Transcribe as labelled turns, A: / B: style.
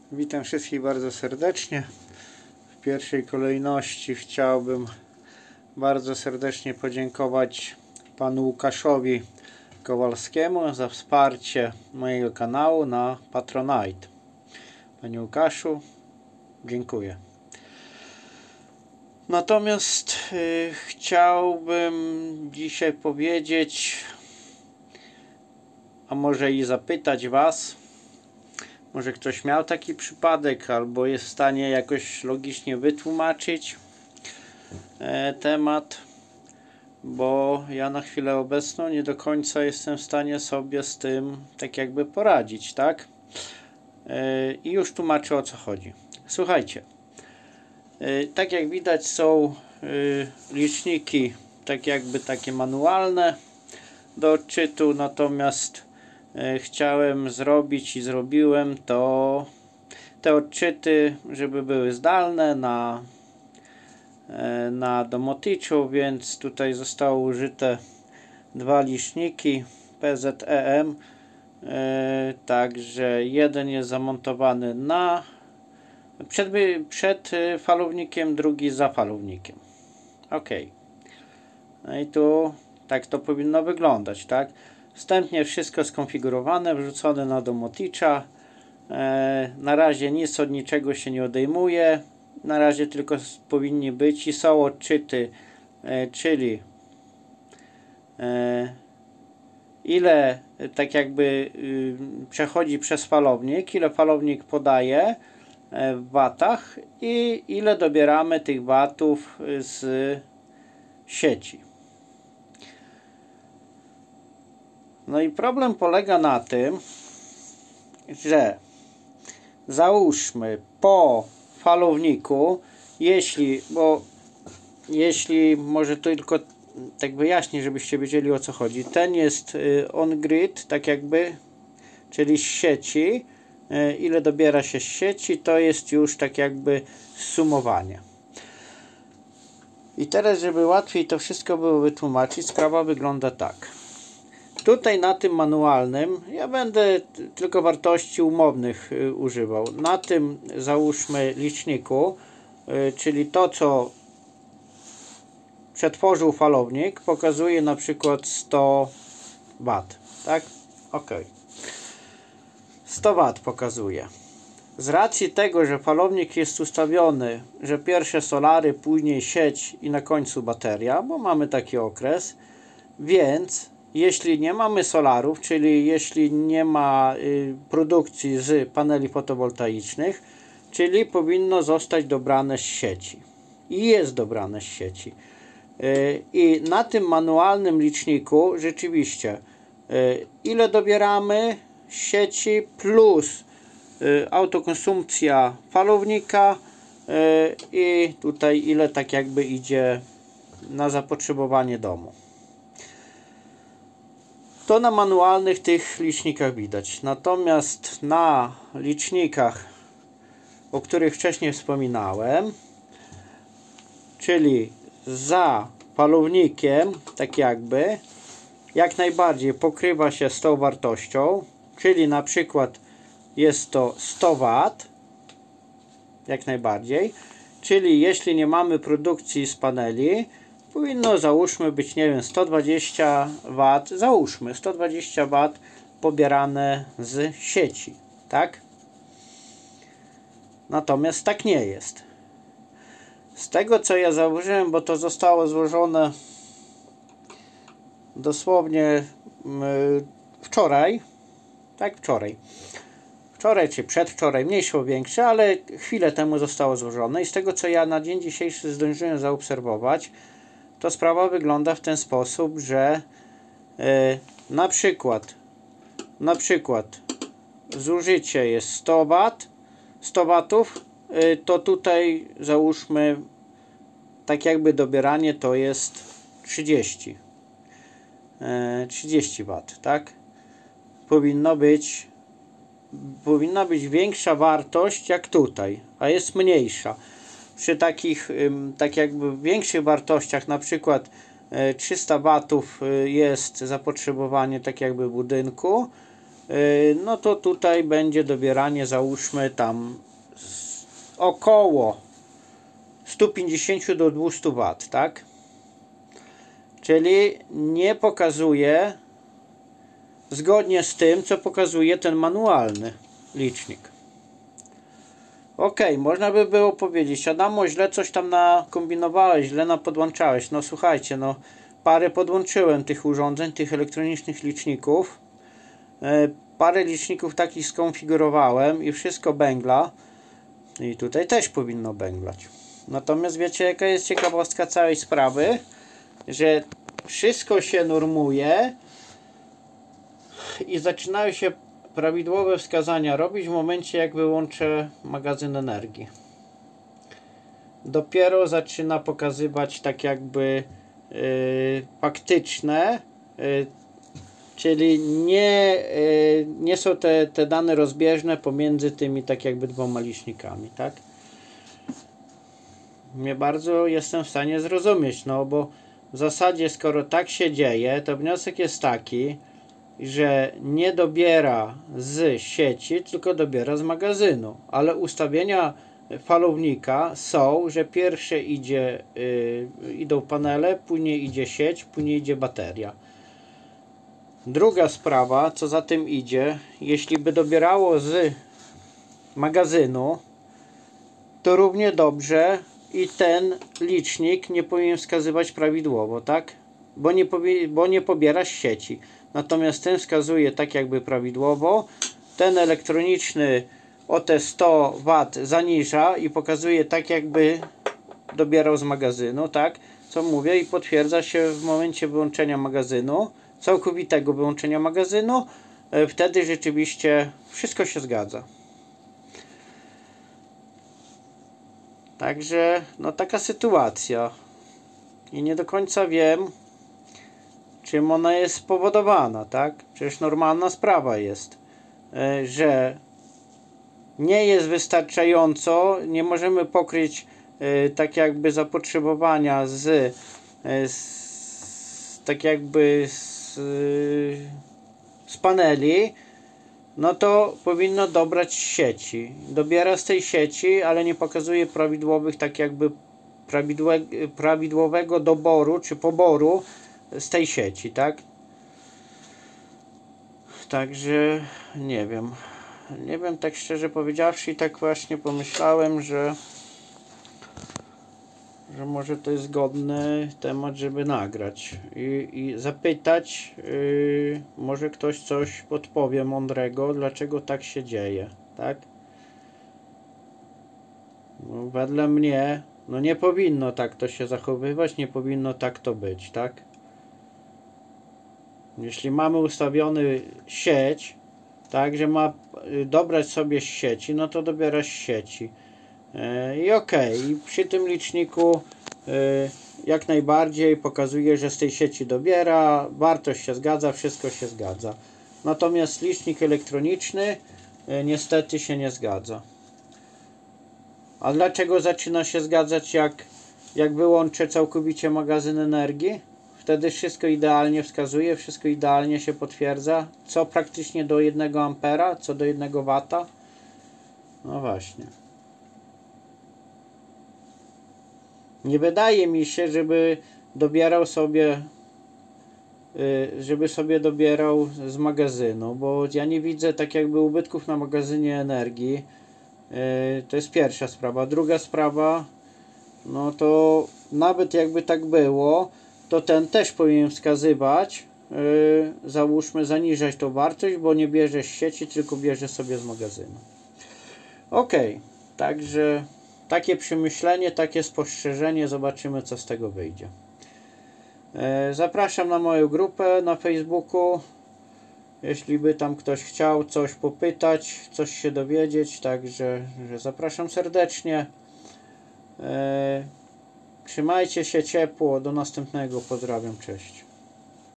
A: Witam wszystkich bardzo serdecznie. W pierwszej kolejności chciałbym bardzo serdecznie podziękować panu Łukaszowi Kowalskiemu za wsparcie mojego kanału na Patronite. Panie Łukaszu, dziękuję. Natomiast chciałbym dzisiaj powiedzieć, a może i zapytać was, może ktoś miał taki przypadek, albo jest w stanie jakoś logicznie wytłumaczyć temat, bo ja na chwilę obecną nie do końca jestem w stanie sobie z tym tak jakby poradzić, tak? I już tłumaczę, o co chodzi. Słuchajcie, tak jak widać są liczniki tak jakby takie manualne do odczytu, natomiast chciałem zrobić i zrobiłem to te odczyty, żeby były zdalne na Domoticzu, więc tutaj zostało użyte dwa liczniki PZEM, także jeden jest zamontowany przed falownikiem, drugi za falownikiem. ok, no i tu tak to powinno wyglądać, tak? Wstępnie wszystko skonfigurowane, wrzucone na Domoticza. Na razie nic od niczego się nie odejmuje. Na razie tylko powinni być i są odczyty, czyli ile tak jakby przechodzi przez falownik, ile falownik podaje w watach i ile dobieramy tych watów z sieci. No i problem polega na tym, że załóżmy po falowniku, jeśli może to tylko tak wyjaśnię, żebyście wiedzieli, o co chodzi. Ten jest on grid, tak jakby, czyli z sieci. Ile dobiera się z sieci, to jest już tak jakby sumowanie. I teraz, żeby łatwiej to wszystko było wytłumaczyć, sprawa wygląda tak. Tutaj na tym manualnym ja będę tylko wartości umownych używał. Na tym załóżmy liczniku, czyli to, co przetworzył falownik, pokazuje na przykład 100 W, tak? ok, 100 W pokazuje. Z racji tego, że falownik jest ustawiony, że pierwsze solary, później sieć i na końcu bateria, bo mamy taki okres, więc jeśli nie mamy solarów, czyli jeśli nie ma produkcji z paneli fotowoltaicznych, czyli powinno zostać dobrane z sieci. I jest dobrane z sieci. I na tym manualnym liczniku rzeczywiście ile dobieramy z sieci plus autokonsumpcja falownika i tutaj ile tak jakby idzie na zapotrzebowanie domu. To na manualnych tych licznikach widać. Natomiast na licznikach, o których wcześniej wspominałem, czyli za falownikiem, tak jakby, jak najbardziej pokrywa się z tą wartością, czyli na przykład jest to 100 W, jak najbardziej, czyli jeśli nie mamy produkcji z paneli, powinno załóżmy być, nie wiem, 120 W, załóżmy 120 W pobierane z sieci, tak? Natomiast tak nie jest. Z tego, co ja zauważyłem, bo to zostało złożone dosłownie wczoraj, tak, wczoraj czy przedwczoraj, mniejsze lub większe, ale chwilę temu zostało złożone i z tego, co ja na dzień dzisiejszy zdążyłem zaobserwować, to sprawa wygląda w ten sposób, że na przykład zużycie jest 100 W, to tutaj załóżmy tak jakby dobieranie to jest 30 W, tak? Powinna być większa wartość jak tutaj, a jest mniejsza. Przy takich tak jakby większych wartościach, na przykład 300 W jest zapotrzebowanie tak jakby budynku, no to tutaj będzie dobieranie, załóżmy tam około 150 do 200 W, tak? Czyli nie pokazuje zgodnie z tym, co pokazuje ten manualny licznik. Ok, można by było powiedzieć: Adamo, źle coś tam nakombinowałeś, źle napodłączałeś. No słuchajcie, no parę podłączyłem tych urządzeń, tych elektronicznych liczników. Parę liczników takich skonfigurowałem i wszystko bęgla. I tutaj też powinno bęglać. Natomiast wiecie, jaka jest ciekawostka całej sprawy? Że wszystko się normuje i zaczynają się prawidłowe wskazania robić w momencie, jak wyłączę magazyn energii. Dopiero zaczyna pokazywać tak jakby faktyczne, czyli nie są te dane rozbieżne pomiędzy tymi tak jakby dwoma licznikami, tak? Nie bardzo jestem w stanie zrozumieć, no bo w zasadzie, skoro tak się dzieje, to wniosek jest taki, że nie dobiera z sieci, tylko dobiera z magazynu. Ale ustawienia falownika są, że pierwsze idą panele, później idzie sieć, później idzie bateria. Druga sprawa, co za tym idzie, jeśli by dobierało z magazynu, to równie dobrze i ten licznik nie powinien wskazywać prawidłowo, tak? Bo nie pobiera z sieci. Natomiast ten wskazuje tak jakby prawidłowo. Ten elektroniczny o te 100 W zaniża i pokazuje tak jakby dobierał z magazynu, tak? Co mówię, i potwierdza się w momencie wyłączenia magazynu, całkowitego wyłączenia magazynu. Wtedy rzeczywiście wszystko się zgadza. Także no taka sytuacja. I nie do końca wiem, czym ona jest spowodowana, tak? Przecież normalna sprawa jest, że nie jest wystarczająco, nie możemy pokryć tak jakby zapotrzebowania tak jakby z paneli, no to powinno dobrać z sieci. Dobiera z tej sieci, ale nie pokazuje prawidłowych, tak jakby prawidłowego doboru czy poboru z tej sieci, tak? Także nie wiem. Nie wiem, tak szczerze powiedziawszy, tak właśnie pomyślałem, że może to jest godny temat, żeby nagrać i zapytać, może ktoś coś podpowie mądrego, dlaczego tak się dzieje, tak? No, wedle mnie, no nie powinno tak to się zachowywać, nie powinno tak to być, tak? Jeśli mamy ustawiony sieć, tak, że ma dobrać sobie z sieci, no to dobiera z sieci. I okej, i przy tym liczniku jak najbardziej pokazuje, że z tej sieci dobiera, wartość się zgadza, wszystko się zgadza. Natomiast licznik elektroniczny niestety się nie zgadza. A dlaczego zaczyna się zgadzać, jak wyłączę całkowicie magazyn energii? Wtedy wszystko idealnie wskazuje, wszystko idealnie się potwierdza. Co praktycznie do 1 ampera, co do 1 W. No właśnie. Nie wydaje mi się, żeby dobierał sobie, dobierał z magazynu, bo ja nie widzę tak jakby ubytków na magazynie energii. To jest pierwsza sprawa. Druga sprawa, no to nawet jakby tak było, to ten też powinien wskazywać, załóżmy, zaniżać tą wartość, bo nie bierze z sieci, tylko bierze sobie z magazynu. Ok, także takie przemyślenie, takie spostrzeżenie, zobaczymy, co z tego wyjdzie. Zapraszam na moją grupę na Facebooku, jeśli by tam ktoś chciał coś popytać, coś się dowiedzieć, także zapraszam serdecznie. Trzymajcie się ciepło, do następnego, pozdrawiam, cześć.